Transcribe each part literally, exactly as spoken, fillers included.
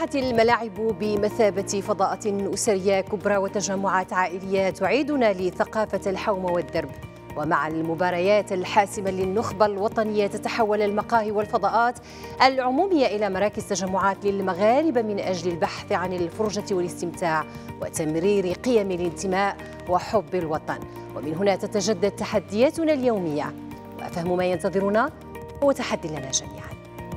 أصبحت الملاعب بمثابة فضاءة أسرية كبرى وتجمعات عائلية تعيدنا لثقافة الحوم والدرب، ومع المباريات الحاسمة للنخبة الوطنية تتحول المقاهي والفضاءات العمومية إلى مراكز تجمعات للمغاربة من أجل البحث عن الفرجة والاستمتاع وتمرير قيم الانتماء وحب الوطن. ومن هنا تتجدد تحدياتنا اليومية، وفهم ما ينتظرنا هو تحدي لنا جميعا.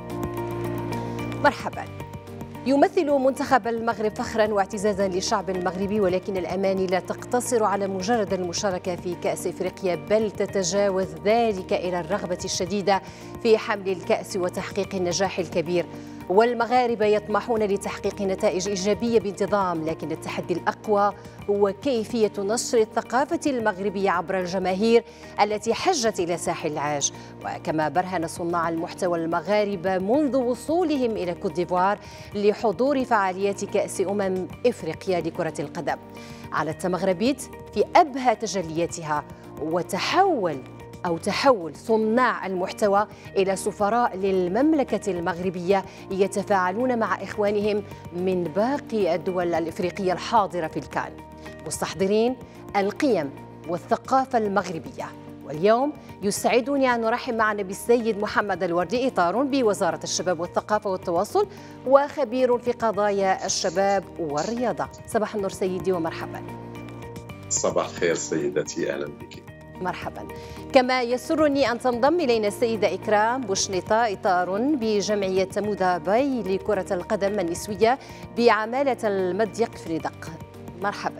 مرحبا. يمثل منتخب المغرب فخرا واعتزازا للشعب المغربي، ولكن الأماني لا تقتصر على مجرد المشاركة في كأس إفريقيا، بل تتجاوز ذلك إلى الرغبة الشديدة في حمل الكأس وتحقيق النجاح الكبير. والمغاربة يطمحون لتحقيق نتائج إيجابية بانتظام، لكن التحدي الأقوى هو كيفية نشر الثقافة المغربية عبر الجماهير التي حجت إلى ساحل العاج. وكما برهن صناع المحتوى المغاربة منذ وصولهم إلى كوت ديفوار لحضور فعاليات كأس أمم إفريقيا لكرة القدم على التمغربيت في أبهى تجلياتها، وتحول أو تحول صناع المحتوى إلى سفراء للمملكة المغربية يتفاعلون مع إخوانهم من باقي الدول الإفريقية الحاضرة في الكان، مستحضرين القيم والثقافة المغربية. واليوم يسعدني أن نرحب معنا بالسيد محمد الوردي، إطار بوزارة الشباب والثقافة والتواصل وخبير في قضايا الشباب والرياضة. صباح النور سيدي ومرحبا. صباح الخير سيدتي، أهلا بك. مرحبا. كما يسرني أن تنضم إلينا السيدة إكرام بوشنيطة، إطار بجمعية تمودا باي لكرة القدم النسوية بعمالة المضيق الفريدق. مرحبا.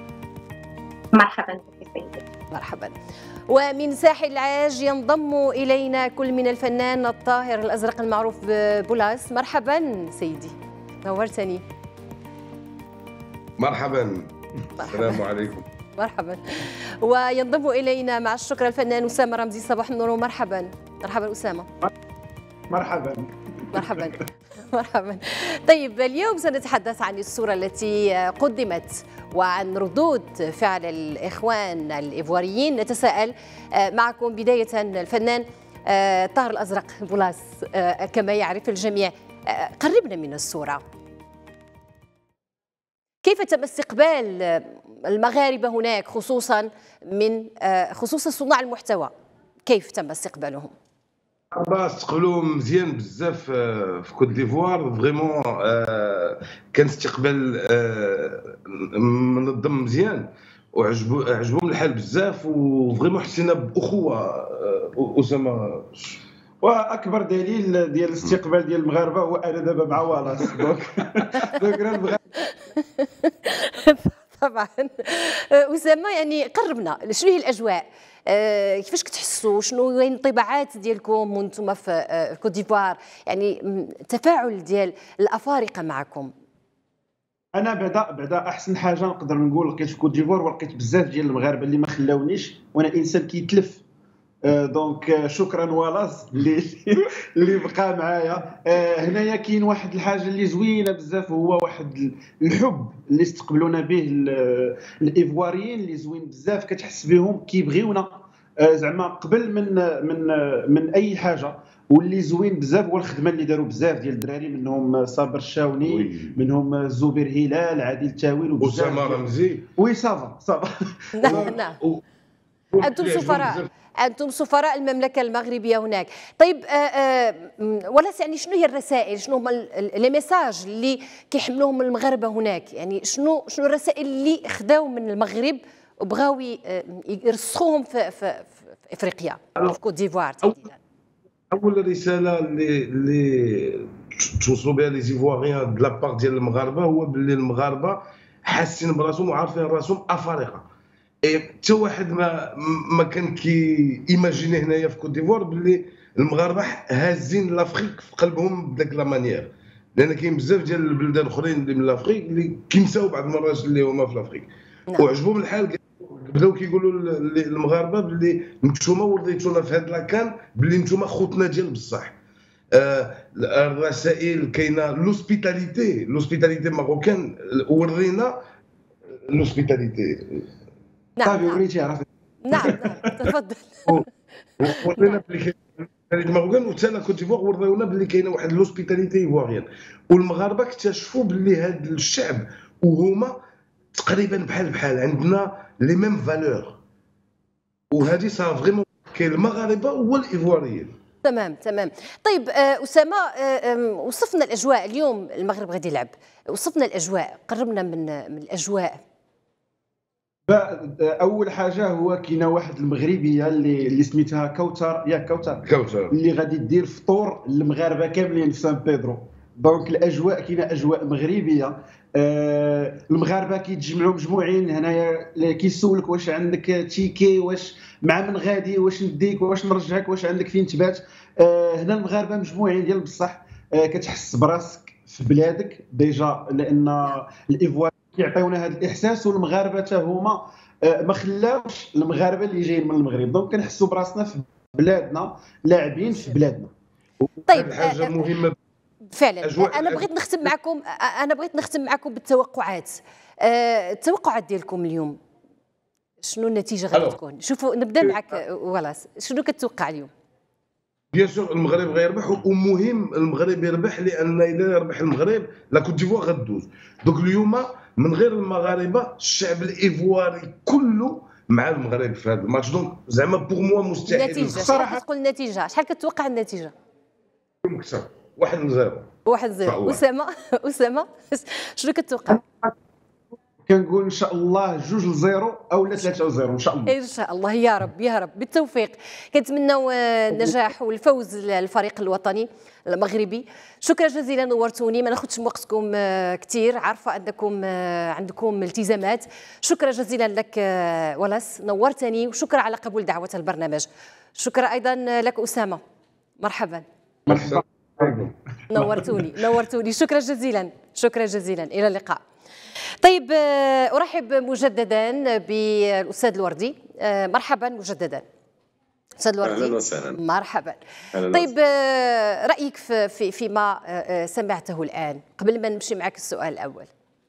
مرحبا بك سيدتي. مرحبا. ومن ساحل العاج ينضم إلينا كل من الفنان الطاهر الأزرق المعروف بولاس. مرحبا سيدي، نورتني. مرحبا. السلام عليكم. مرحبا. وينضم إلينا مع الشكر الفنان أسامة رمزي. صباح النور ومرحبا. مرحبا أسامة. مرحبا. مرحبا. مرحبا. طيب، اليوم سنتحدث عن الصورة التي قدمت وعن ردود فعل الإخوان الإيفواريين. نتساءل معكم بداية الفنان طاهر الأزرق بولاس، كما يعرف الجميع، قربنا من الصورة. كيف تم استقبال المغاربة هناك، خصوصا من خصوصا صناع المحتوى؟ كيف تم استقبالهم؟ استقبلوهم مزيان بزاف في كوت ديفوار، فريمون كان استقبال منظم مزيان وعجبو عجبهم الحال بزاف، وفريمون حسينا باخوه. اسامه، واكبر دليل ديال الاستقبال ديال المغاربه هو انا دابا مع والاس. دونك دونك المغاربه طبعا. أسامة، يعني قربنا، شنو هي الأجواء؟ أه كيفاش كتحسوا؟ شنو هي الانطباعات ديالكم وانتم في كوت ديفوار؟ يعني التفاعل ديال الأفارقة معكم. انا بعدا بعدا احسن حاجه نقدر نقول لقيت في كوت ديفوار، ولقيت بزاف ديال المغاربه اللي ما خلاونيش، وانا انسان كيتلف. دونك شكرا والاس اللي اللي بقى معايا. هنايا كاين واحد الحاجه اللي زوينه بزاف، هو واحد الحب اللي استقبلونا به الايفواريين، اللي زوين بزاف. كتحس بهم كيبغيونا زعما قبل من من من اي حاجه. واللي زوين بزاف هو الخدمه اللي داروا بزاف ديال الدراري، منهم صابر الشاوني، منهم زبير هلال، عادل تاويل، وبزاف. أسامة رمزي. وي صافا صافا. نعم نعم. أنتم سفراء، أنتم سفراء المملكة المغربية هناك. طيب، آآ آآ ولا يعني شنو هي الرسائل، شنو هما لي ميساج اللي كيحملوهم المغاربة هناك؟ يعني شنو شنو الرسائل اللي خداو من المغرب وبغاو يرسخوهم في, في, في افريقيا، في كوت ديفوار تحديدا؟ اول رساله اللي اللي توصلوا بها لي زيفواريان د لابار ديال المغاربه هو باللي المغاربه حاسين براسهم وعارفين راسهم افارقه. حتى واحد ما ما كان كي ايماجيني هنايا في كوت ديفوار باللي المغاربه هازين لافريك في قلبهم بداك لا مانيير، لان كاين بزاف ديال البلدان الاخرين اللي من لافريك اللي كينساو بعض المرات اللي هما في لافريك. نعم. وعجبهم الحال، بداو كيقولوا للمغاربه باللي نتوما وليتونا في هاد لاكان، باللي نتوما خوتنا ديال بصح. آه الرسائل كاينه، لوسبيتاليتي لوسبيتاليتي ماروكان، ورينا لوسبيتاليتي. نعم. وريتي عرفتي. نعم نعم، تفضل. ورينا بلي المغربيين وحتى لا كوت ديفوار ورونا باللي كاينه واحد لوسبيتاليتي ايفواريان، والمغاربه اكتشفوا باللي هذا الشعب وهما تقريبا بحال بحال عندنا لي ميم فالور، وهذه صار فريمون كاين المغاربه والايفواريين. تمام تمام. طيب آه، اسامه، آه، وصفنا الاجواء اليوم، المغرب غادي يلعب، وصفنا الاجواء، قربنا من من الاجواء. اول حاجه هو كاينه واحد المغربيه اللي اللي سميتها كوثر، ياك كوثر كوثر اللي غادي دير فطور للمغاربه كاملين في سان بيدرو. دونك الاجواء كاينه اجواء مغربيه. آه المغاربه كيتجمعوا مجموعين هنايا، كيسولك واش عندك تيكي، واش مع من غادي، واش نديك، واش نرجعك، واش عندك فين تبات. آه هنا المغاربه مجموعين ديال بصح. آه كتحس براسك في بلادك ديجا، لان الايفوار كيعطيونا هذا الاحساس، والمغاربه حتى هما آه ما خلاوش المغاربه اللي جايين من المغرب، دونك كنحسوا براسنا في بلادنا، لاعبين في بلادنا. طيب حاجه آه، مهمه فعلا. أجواء انا بغيت نختم معكم انا بغيت نختم معكم بالتوقعات. آه، التوقعات ديالكم اليوم شنو النتيجه غادي تكون؟ شوفوا نبدا معك ولاس، شنو كتوقع اليوم؟ بيان سور المغرب غيربح، ومهم المغرب يربح، لان اذا يربح المغرب لا كوت ديفوار غدوز. دوك اليوم من غير المغاربه الشعب الايفواري كله مع المغرب في هذا الماتش، دونك زعما بوغ موا مستحيل. النتيجه شحال كتقول النتيجه؟ شحال كتوقع النتيجه؟ مكسب واحد من زيرو. واحد زيرو. اسامه اسامه شنو كتوقع؟ كنقول ان شاء الله جوج لزيرو او لا ثلاثة لزيرو ان شاء الله. ان شاء الله يا رب يا رب، بالتوفيق. كنتمناو النجاح والفوز للفريق الوطني المغربي. شكرا جزيلا، نورتوني، ما ناخذش من وقتكم كثير، عارفه انكم عندكم التزامات. شكرا جزيلا لك ولاس، نورتني، وشكرا على قبول دعوه البرنامج. شكرا ايضا لك اسامه، مرحبا. مرحبا. نورتوني نورتوني، شكرا جزيلا شكرا جزيلا، الى اللقاء. طيب ارحب مجددا بالاستاذ الوردي، مرحبا مجددا استاذ الوردي. اهلا وسهلا. مرحبا. أهلاً طيب رايك في في فيما سمعته الان قبل ما نمشي معك السؤال الاول؟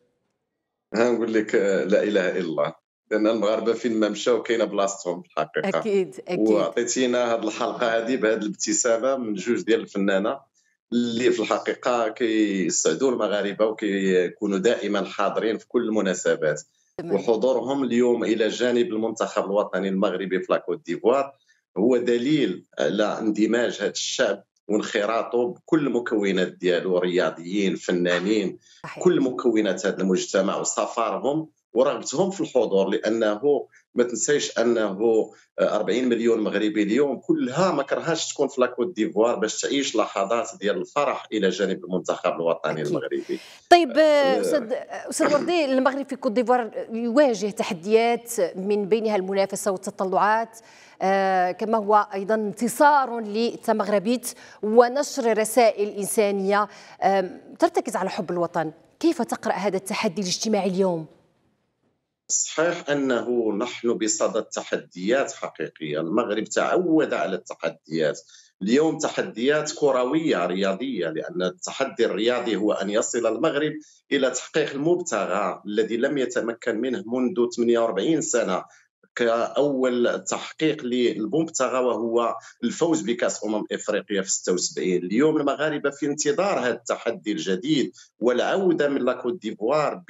ها نقول لك لا اله الا الله، لان المغاربه فين ما مشاو كاينه بلاصتهم في الحقيقه. اكيد اكيد. وعطيتينا هذه الحلقه هذه بهذه الابتسامه من جوج ديال الفنانه اللي في الحقيقه كيسعدوا المغاربه وكيكونوا دائما حاضرين في كل المناسبات. وحضورهم اليوم الى جانب المنتخب الوطني المغربي في لاكوت ديفوار هو دليل على اندماج هذا الشعب وانخراطه بكل المكونات ديالو، رياضيين، فنانين، صحيح. كل مكونات هذا المجتمع وسفارهم ورغبتهم في الحضور، لانه ما تنسيش انه أربعين مليون مغربي اليوم كلها ما كرهاش تكون في لاكوت ديفوار باش تعيش لحظات ديال الفرح الى جانب المنتخب الوطني أكيد. المغربي. طيب استاذ استاذ وردي، المغرب في كوت ديفوار يواجه تحديات من بينها المنافسه والتطلعات، آه كما هو ايضا انتصار للتمغربيت ونشر رسائل انسانيه آه ترتكز على حب الوطن. كيف تقرا هذا التحدي الاجتماعي اليوم؟ صحيح أنه نحن بصدد تحديات حقيقية، المغرب تعود على التحديات. اليوم تحديات كروية رياضية، لأن التحدي الرياضي هو أن يصل المغرب إلى تحقيق المبتغى الذي لم يتمكن منه منذ ثمانية وأربعين سنة كأول تحقيق للمبتغى، وهو الفوز بكأس أمم إفريقيا في ستة وسبعين. اليوم المغاربة في انتظار هذا التحدي الجديد والعودة من لاكوت ديفوار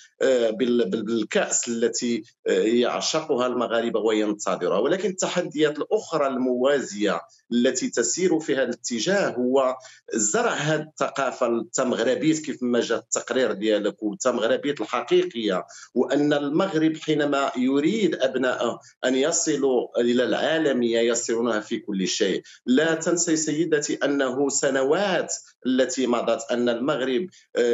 بالكأس التي يعشقها المغاربة وينتظرها. ولكن التحديات الأخرى الموازية التي تسير في هذا الاتجاه هو زرع هذه الثقافة التمغربية كيف ما جاء التقرير ديالك، والتمغربية الحقيقية، وأن المغرب حينما يريد أبناء أن يصلوا إلى العالمية يصلونها في كل شيء. لا تنسي سيدتي أنه سنوات التي مضت أن المغرب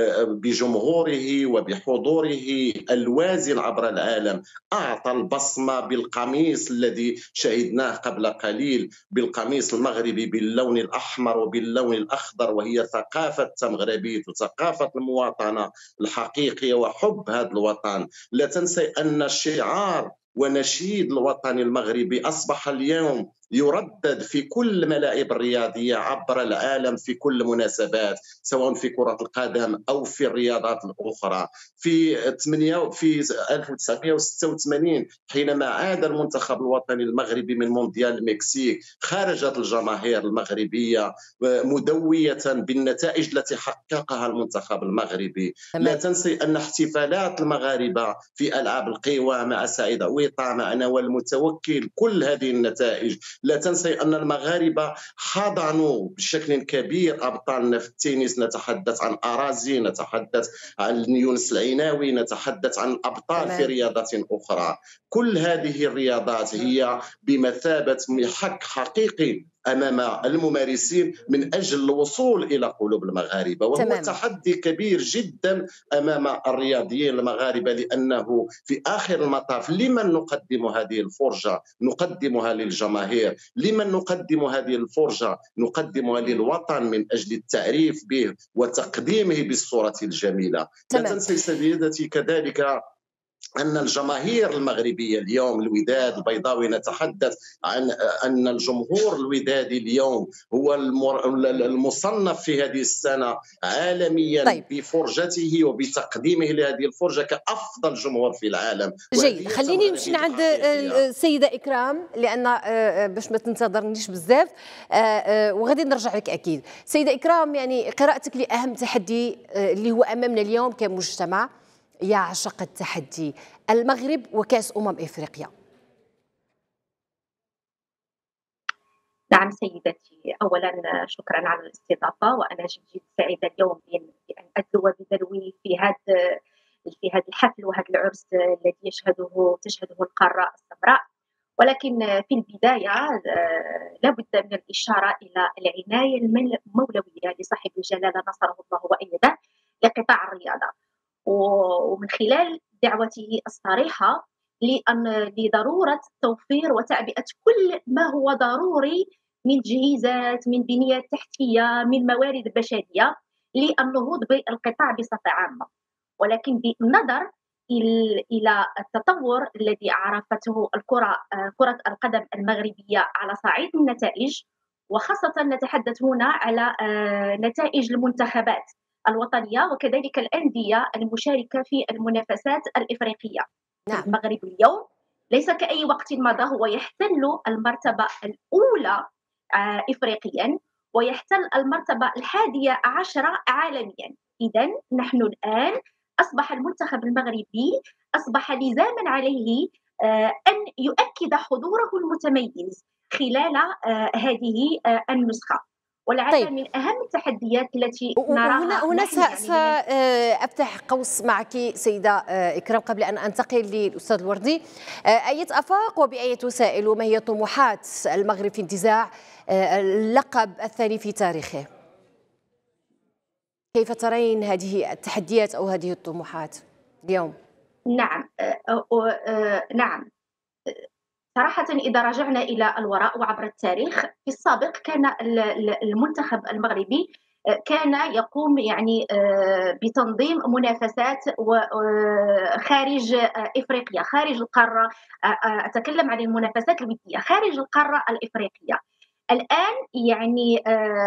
بجمهوره وبحضوره الوازن عبر العالم أعطى البصمة بالقميص الذي شهدناه قبل قليل، بالقميص المغربي باللون الأحمر وباللون الأخضر، وهي ثقافة التمغربية وثقافة المواطنة الحقيقية وحب هذا الوطن. لا تنسي أن الشعار ونشيد الوطن المغربي أصبح اليوم يردد في كل الملاعب الرياضية عبر العالم في كل المناسبات، سواء في كرة القدم أو في الرياضات الأخرى. في ثمانية في ألف وتسعمائة وستة وثمانين حينما عاد المنتخب الوطني المغربي من مونديال المكسيك، خرجت الجماهير المغربية مدوية بالنتائج التي حققها المنتخب المغربي. تمام. لا تنسي أن احتفالات المغاربة في ألعاب القوى مع سعيد عويطة مع نوال المتوكل، كل هذه النتائج. لا تنسي أن المغاربة حضنوا بشكل كبير أبطالنا في التنس، نتحدث عن أرازي، نتحدث عن يونس العيناوي، نتحدث عن أبطال تمام. في رياضات أخرى. كل هذه الرياضات هي بمثابة حق حقيقي أمام الممارسين من أجل الوصول إلى قلوب المغاربة، وهو تمام. تحدي كبير جدا أمام الرياضيين المغاربة، لأنه في آخر المطاف لمن نقدم هذه الفرجة؟ نقدمها للجماهير. لمن نقدم هذه الفرجة؟ نقدمها للوطن من أجل التعريف به وتقديمه بالصورة الجميلة. تمام. لا تنسي سيدتي كذلك أن الجماهير المغربية اليوم، الوداد البيضاوي، نتحدث عن أن الجمهور الودادي اليوم هو المصنف في هذه السنة عالميا. طيب. بفرجته وبتقديمه لهذه الفرجة كأفضل جمهور في العالم. جيد، خليني نمشي عند السيدة إكرام لأن باش ما تنتظرنيش بزاف، وغادي نرجع لك أكيد. سيدة إكرام، يعني قراءتك لأهم تحدي اللي هو أمامنا اليوم كمجتمع يعشق التحدي، المغرب وكأس أمم إفريقيا. نعم سيدتي، أولا شكرا على الاستضافة، وأنا جد جد سعيدة اليوم بأن أدلو بدلوي في هذا في هذا الحفل وهذا العرس الذي يشهده تشهده القارة السمراء. ولكن في البداية لابد من الإشارة إلى العناية المولوية لصاحب الجلالة نصره الله وأيده لقطاع الرياضة، ومن خلال دعوته الصريحة لأن لضرورة توفير وتعبئة كل ما هو ضروري من تجهيزات، من بنية تحتية، من موارد بشرية للنهوض بالقطاع بصفة عامة. ولكن بالنظر إلى التطور الذي عرفته الكرة كرة القدم المغربية على صعيد النتائج، وخاصة نتحدث هنا على نتائج المنتخبات الوطنية وكذلك الأندية المشاركة في المنافسات الإفريقية. نعم. المغرب اليوم ليس كأي وقت مضى، هو يحتل المرتبة الأولى إفريقيا ويحتل المرتبة الحادية عشرة عالميا. إذن نحن الآن أصبح المنتخب المغربي أصبح لزاما عليه أن يؤكد حضوره المتميز خلال هذه النسخة. ولعل طيب. من أهم التحديات التي نراها هنا هنا يعني سأفتح قوس معك سيدة إكرام قبل أن أنتقل للأستاذ الوردي. أية آفاق وبأية وسائل وما هي طموحات المغرب في انتزاع اللقب الثاني في تاريخه؟ كيف ترين هذه التحديات أو هذه الطموحات اليوم؟ نعم أه أه نعم صراحة إذا رجعنا إلى الوراء وعبر التاريخ، في السابق كان المنتخب المغربي كان يقوم يعني بتنظيم منافسات خارج إفريقيا، خارج القارة، أتكلم عن المنافسات الودية خارج القارة الإفريقية. الآن يعني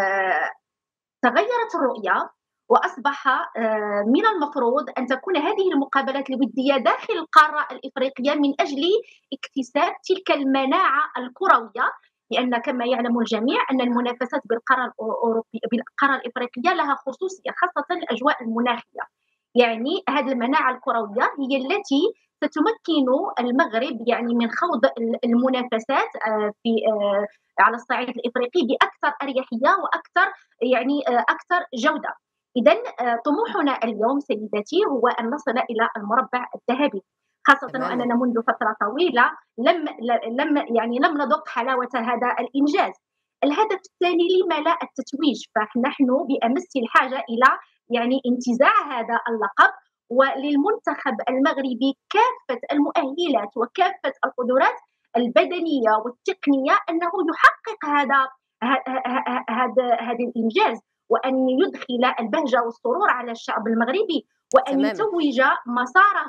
تغيرت الرؤية، وأصبح من المفروض أن تكون هذه المقابلات الودية داخل القارة الإفريقية من أجل اكتساب تلك المناعة الكروية، لأن كما يعلم الجميع أن المنافسات بالقارة الأوروبية بالقارة الإفريقية لها خصوصية، خاصة الأجواء المناخية. يعني هذه المناعة الكروية هي التي ستمكن المغرب يعني من خوض المنافسات في على الصعيد الإفريقي بأكثر أريحية وأكثر يعني أكثر جودة. إذن طموحنا اليوم سيدتي هو أن نصل إلى المربع الذهبي، خاصة وأننا منذ فترة طويلة لم لم يعني لم نذق حلاوة هذا الإنجاز. الهدف الثاني لما لا التتويج، فنحن بأمس الحاجة إلى يعني انتزاع هذا اللقب، وللمنتخب المغربي كافة المؤهلات وكافة القدرات البدنية والتقنية أنه يحقق هذا هذا هذا الإنجاز، وأن يدخل البهجة والسرور على الشعب المغربي، وأن تمام. يتوج مساره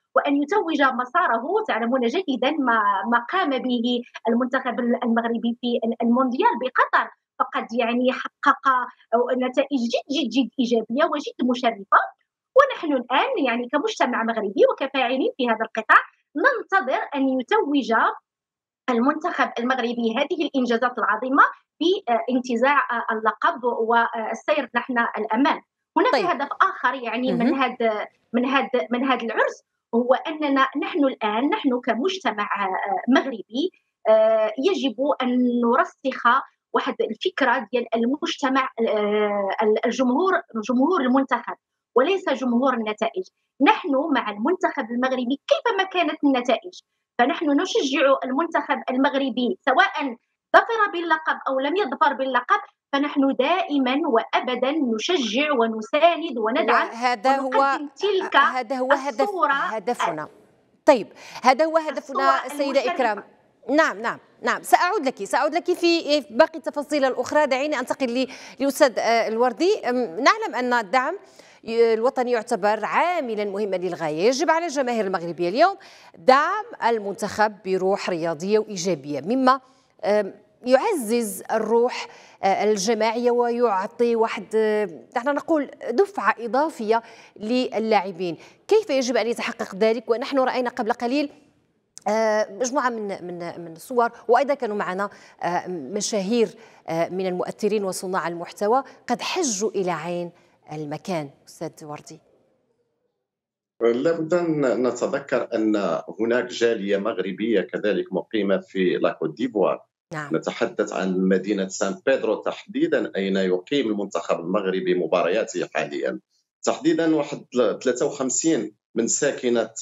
وأن يتوج مساره. تعلمون جيدا ما ما قام به المنتخب المغربي في المونديال بقطر، فقد يعني حقق نتائج جد جد جد إيجابية وجد مشرفة. ونحن الآن يعني كمجتمع مغربي وكفاعلين في هذا القطاع ننتظر أن يتوج المنتخب المغربي هذه الإنجازات العظيمة بانتزاع اللقب والسير نحن الأمام. هناك طيب. هدف آخر يعني من هذا من هذا من هذا العرس، هو أننا نحن الآن نحن كمجتمع مغربي يجب أن نرسخ واحد الفكرة ديال المجتمع، الجمهور جمهور المنتخب وليس جمهور النتائج. نحن مع المنتخب المغربي كيفما كانت النتائج، فنحن نشجع المنتخب المغربي سواء ظفر باللقب أو لم يظفر باللقب، فنحن دائما وأبدا نشجع ونساند وندعم. هذا هو تلك هذا هو هدف هدفنا. طيب هذا هو هدفنا سيدة إكرام. نعم نعم نعم سأعود لك سأعود لك في باقي التفاصيل الأخرى. دعيني أنتقل للأستاذ الوردي. نعلم أن الدعم الوطني يعتبر عاملا مهما للغاية. يجب على الجماهير المغربية اليوم دعم المنتخب بروح رياضية وإيجابية، مما يعزز الروح الجماعية ويعطي واحد نحن نقول دفعة إضافية للاعبين. كيف يجب أن يتحقق ذلك؟ ونحن رأينا قبل قليل مجموعة من من من الصور، وأيضا كانوا معنا مشاهير من المؤثرين وصناع المحتوى قد حجوا إلى عين المكان. أستاذ وردي، لابد أن نتذكر أن هناك جالية مغربية كذلك مقيمة في لاكوت ديفوار. نعم. نتحدث عن مدينة سان بيدرو تحديدا، أين يقيم المنتخب المغربي مبارياته حاليا. تحديدا واحد ثلاثة وخمسين من ساكنة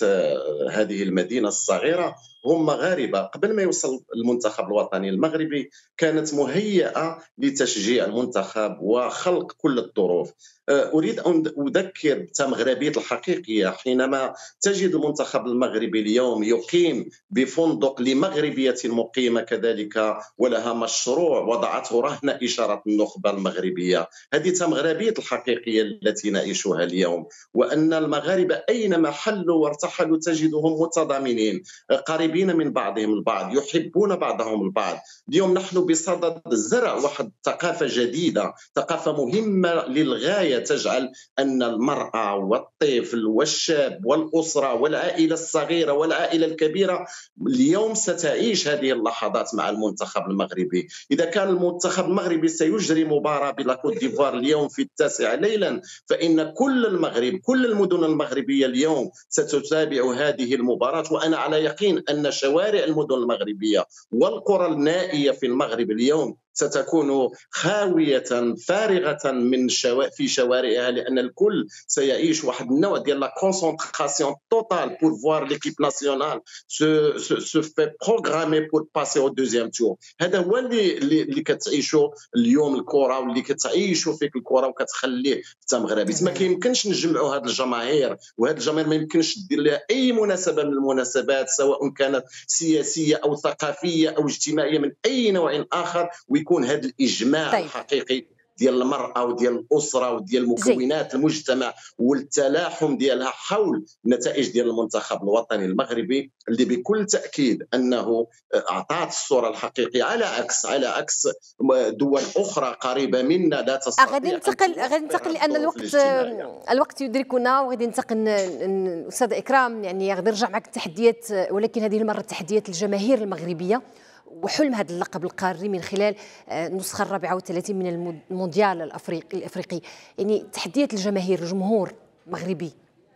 هذه المدينة الصغيرة هم مغاربة. قبل ما يوصل المنتخب الوطني المغربي كانت مهيئة لتشجيع المنتخب وخلق كل الظروف. أريد أن أذكر بالتمغربية الحقيقية حينما تجد المنتخب المغربي اليوم يقيم بفندق لمغربية مقيمة كذلك ولها مشروع وضعته رهن إشارة النخبة المغربية. هذه تمغربية الحقيقية التي نعيشها اليوم، وأن المغاربة أينما حلوا وارتحلوا تجدهم متضامنين قريبين من بعضهم البعض، يحبون بعضهم البعض. اليوم نحن بصدد زرع واحد ثقافة جديدة، ثقافة مهمة للغاية، تجعل أن المرأة والطفل والشاب والأسرة والعائلة الصغيرة والعائلة الكبيرة اليوم ستعيش هذه اللحظات مع المنتخب المغربي. إذا كان المنتخب المغربي سيجري مباراة بلاكوت ديفوار اليوم في التاسعة ليلا، فإن كل المغرب كل المدن المغربية اليوم ستتابع هذه المباراة. وأنا على يقين أن شوارع المدن المغربية والقرى النائية في المغرب اليوم ستكون خاوية فارغة من شوا... في شوارعها، لأن الكل سيعيش واحد النوع ديال لا كونسونطراسيون توتال بور فوار ليكيب ناسيونال سو سو في بروغرامي بور باسي او دوزيام تور. هذا هو اللي اللي كتعيشوا اليوم الكرة، واللي كتعيشوا فيك الكرة وكتخليه التمغربي. ما كيمكنش نجمعوا هذه الجماهير، وهذه الجماهير ما يمكنش دير لها أي مناسبة من المناسبات سواء كانت سياسية أو ثقافية أو اجتماعية من أي نوع آخر، ويكون هذا الإجماع طيب. الحقيقي ديال المرأة وديال الأسرة وديال مكونات المجتمع والتلاحم ديالها حول النتائج ديال المنتخب الوطني المغربي، اللي بكل تأكيد أنه أعطت الصورة الحقيقية على عكس على عكس دول أخرى قريبة منا لا تستطيع. غادي ننتقل غادي ننتقل لأن الوقت الوقت يدركنا، وغادي ننتقل أستاذ إكرام. يعني غادي نرجع معك التحديات، ولكن هذه المرة تحديات الجماهير المغربية وحلم هذا اللقب القاري من خلال النسخة الرابعة والثلاثين من المونديال الأفريقي الأفريقي. يعني تحديات الجماهير، الجمهور المغربي.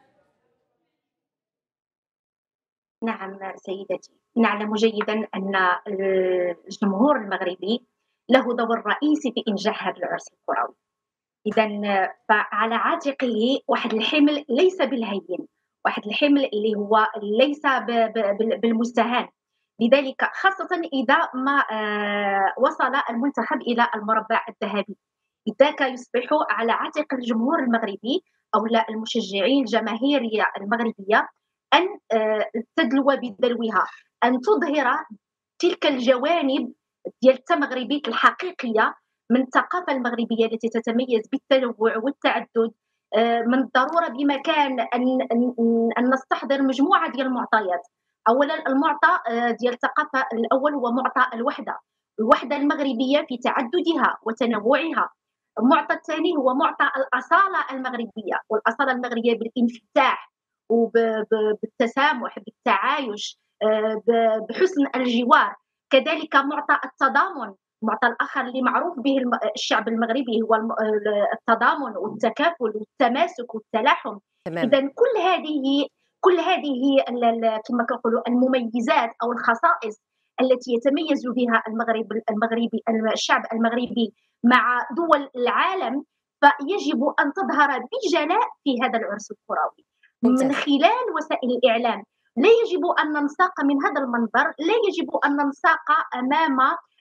نعم سيدتي، نعلم جيدا أن الجمهور المغربي له دور رئيسي في إنجاح هذا العرس الكروي. إذا فعلى عاتقه واحد الحمل ليس بالهين، واحد الحمل اللي هو ليس بالمستهان. لذلك خاصة إذا ما وصل المنتخب إلى المربع الذهبي، ذاك يصبح على عاتق الجمهور المغربي أو لا المشجعين الجماهيرية المغربية أن تدلو بدلوها، أن تظهر تلك الجوانب ديال التمغربية الحقيقية من الثقافة المغربية التي تتميز بالتنوع والتعدد، من الضروره بمكان ان ان نستحضر مجموعه ديال المعطيات. اولا المعطى ديال الثقافه الاول هو معطى الوحده، الوحده المغربيه في تعددها وتنوعها. المعطى الثاني هو معطى الاصاله المغربيه، والاصاله المغربيه بالانفتاح وبالتسامح بالتعايش بحسن الجوار. كذلك معطى التضامن، المعطى الاخر اللي معروف به الشعب المغربي هو التضامن والتكافل والتماسك والتلاحم. اذا كل هذه كل هذه كما كنقولوا المميزات او الخصائص التي يتميز بها المغرب المغربي الشعب المغربي مع دول العالم، فيجب ان تظهر بجلاء في هذا العرس الكروي من خلال وسائل الاعلام. لا يجب ان ننساق من هذا المنبر، لا يجب ان ننساق امام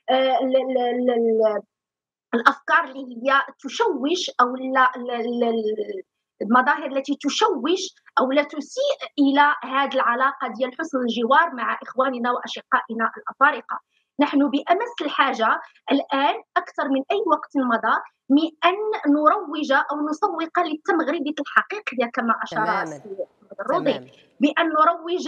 الافكار اللي هي تشوش او المظاهر التي تشوش او لا تسيء الى هذه العلاقه ديال حسن الجوار مع اخواننا واشقائنا الافارقه. نحن بامس الحاجه الان اكثر من اي وقت مضى من ان نروج او نسوق للتمغربيه الحقيقيه كما اشار السيد الرودي، بان نروج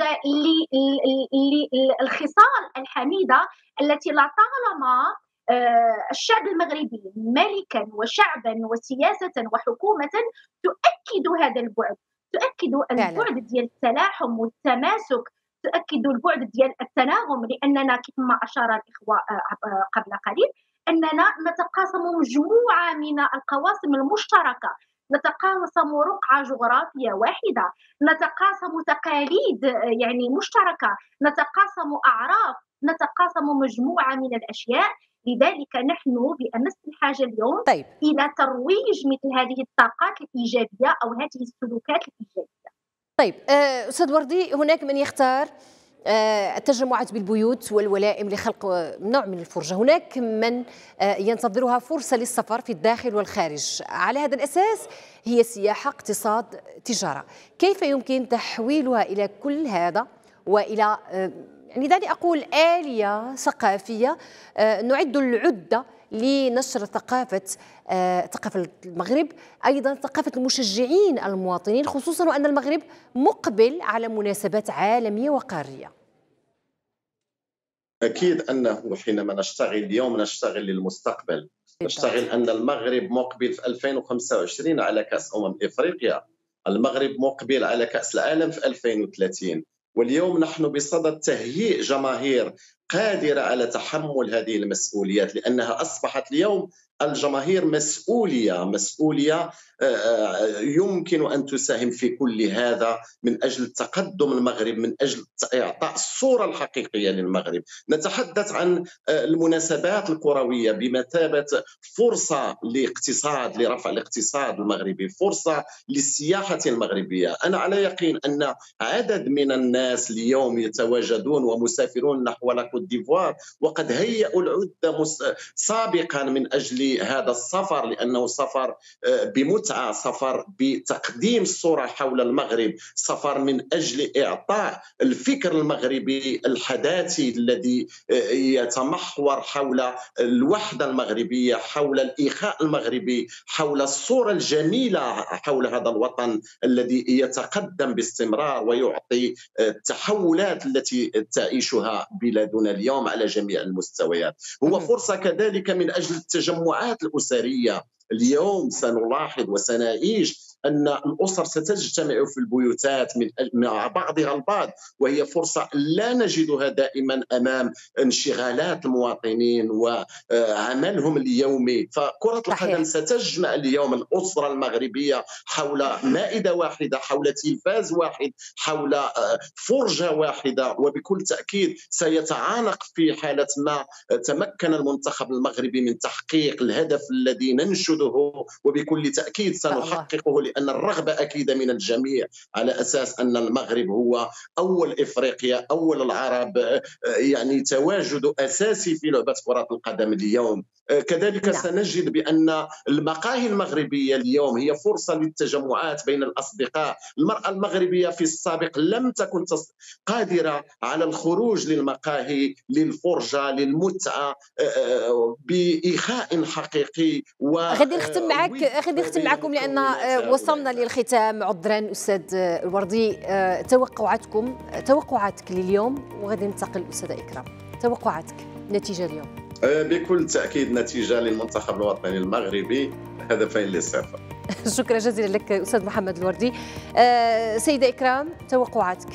للخصال الحميده التي لطالما الشعب المغربي ملكا وشعبا وسياسه وحكومه تؤكد هذا البعد، تؤكد البعد ديال التلاحم والتماسك، تؤكد البعد ديال التناغم. لاننا كما اشار الاخوه قبل قليل اننا نتقاسم مجموعه من القواسم المشتركه، نتقاسم رقعه جغرافيه واحده، نتقاسم تقاليد يعني مشتركه، نتقاسم اعراف، نتقاسم مجموعه من الاشياء. لذلك نحن بأمس الحاجة اليوم طيب. إلى ترويج مثل هذه الطاقات الإيجابية أو هذه السلوكات الإيجابية. طيب أستاذ وردي، هناك من يختار التجمعات بالبيوت والولائم لخلق نوع من الفرجة، هناك من ينتظرها فرصة للسفر في الداخل والخارج. على هذا الأساس هي سياحة، اقتصاد، تجارة. كيف يمكن تحويلها إلى كل هذا وإلى يعني دعني أقول آلية ثقافية نعد العدة لنشر ثقافة ثقافة المغرب، أيضا ثقافة المشجعين المواطنين، خصوصا وأن المغرب مقبل على مناسبات عالمية وقارية؟ أكيد أنه حينما نشتغل اليوم نشتغل للمستقبل، نشتغل أن المغرب مقبل في ألفين وخمسة وعشرين على كأس أمم إفريقيا، المغرب مقبل على كأس العالم في ألفين وثلاثين، واليوم نحن بصدد تهيئ جماهير قادرة على تحمل هذه المسؤوليات، لأنها أصبحت اليوم الجماهير مسؤولية مسؤولية يمكن أن تساهم في كل هذا من أجل تقدم المغرب، من أجل إعطاء الصورة الحقيقية للمغرب. نتحدث عن المناسبات الكروية بمثابة فرصة لاقتصاد، لرفع الاقتصاد المغربي، فرصة للسياحة المغربية. أنا على يقين أن عدد من الناس اليوم يتواجدون ومسافرون نحو لاكوت ديفوار، وقد هيئوا العدة سابقا من أجل هذا السفر، لأنه سفر بمتعة، سفر بتقديم الصورة حول المغرب، سفر من أجل إعطاء الفكر المغربي الحداثي الذي يتمحور حول الوحدة المغربية، حول الإخاء المغربي، حول الصورة الجميلة حول هذا الوطن الذي يتقدم باستمرار ويعطي التحولات التي تعيشها بلادنا اليوم على جميع المستويات. هو فرصة كذلك من أجل التجمعات الأسرية. اليوم سنلاحظ وسنعيش أن الأسر ستجتمع في البيوتات مع بعضها البعض، وهي فرصة لا نجدها دائما أمام انشغالات المواطنين وعملهم اليومي. فكرة القدم ستجمع اليوم الأسرة المغربية حول مائدة واحدة، حول تلفاز واحد، حول فرجة واحدة، وبكل تأكيد سيتعانق في حالة ما تمكن المنتخب المغربي من تحقيق الهدف الذي ننشده، وبكل تأكيد سنحققه، لأن الرغبة أكيدة من الجميع على أساس أن المغرب هو أول إفريقيا، أول العرب، يعني تواجد أساسي في لعبة كرة القدم اليوم. كذلك لا. سنجد بأن المقاهي المغربية اليوم هي فرصة للتجمعات بين الأصدقاء. المرأة المغربية في السابق لم تكن قادرة على الخروج للمقاهي للفرجة للمتعة بإخاء حقيقي. غادي نختم معك غادي نختم معكم لأن وصلنا للختام. عذرا أستاذ الوردي، توقعاتكم توقعاتك لليوم، وغادي ننتقل أستاذ إكرام. توقعاتك نتيجة اليوم؟ بكل تأكيد نتيجة للمنتخب الوطني المغربي، هدفين لصفر. شكرا جزيلا لك أستاذ محمد الوردي. سيدة إكرام، توقعاتك؟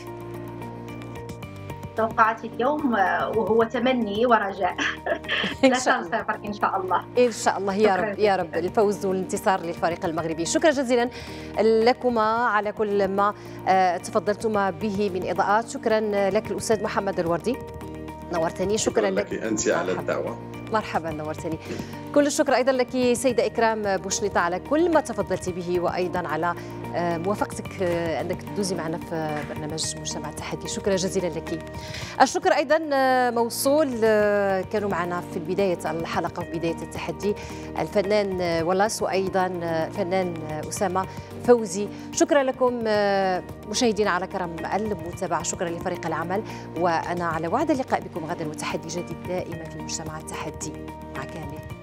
توقعاتي اليوم وهو تمني ورجاء لا صفر إن شاء الله. إن شاء الله يا رب يا رب، الفوز والانتصار للفريق المغربي. شكرا جزيلا لكما على كل ما تفضلتما به من إضاءات. شكرا لك الأستاذ محمد الوردي، نورتني. شكرا, شكرا لك أنت على الدعوة. مرحبا، نورتني. كل الشكر أيضا لك سيدة إكرام بوشنيطة على كل ما تفضلتي به، وأيضا على موافقتك أنك تدوزي معنا في برنامج مجتمع التحدي. شكرا جزيلا لك. الشكر أيضا موصول، كانوا معنا في بداية الحلقة وفي بداية التحدي الفنان ولاس وأيضا الفنان أسامة فوزي. شكرا لكم مشاهدينا على كرم المتابعة. شكرا لفريق العمل، وأنا على وعد اللقاء بكم غدا وتحدي جديد دائما في مجتمع التحدي مع كامل